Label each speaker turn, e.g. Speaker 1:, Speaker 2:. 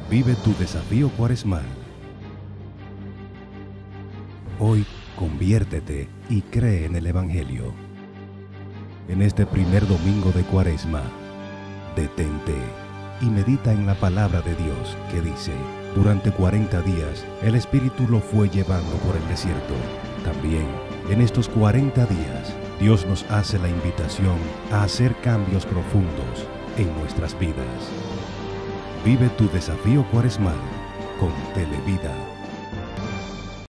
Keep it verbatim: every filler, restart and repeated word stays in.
Speaker 1: Vive tu desafío cuaresmal. Hoy, conviértete y cree en el Evangelio. En este primer domingo de Cuaresma, detente y medita en la palabra de Dios que dice: durante cuarenta días el Espíritu lo fue llevando por el desierto. También, en estos cuarenta días, Dios nos hace la invitación a hacer cambios profundos en nuestras vidas. Vive tu desafío cuaresmal con Televida.